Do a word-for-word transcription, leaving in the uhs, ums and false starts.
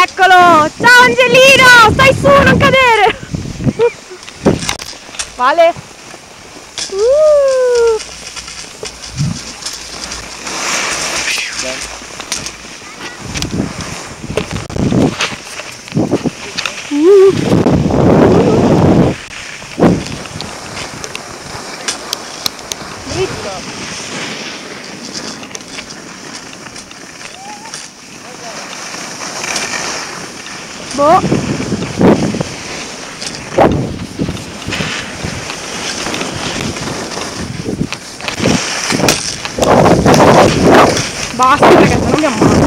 Eccolo! Ciao Angelino! Stai su, non cadere! Vale! Uh. Uh. Dritto! Boh! Basta ragazzi, non mi ammazzo!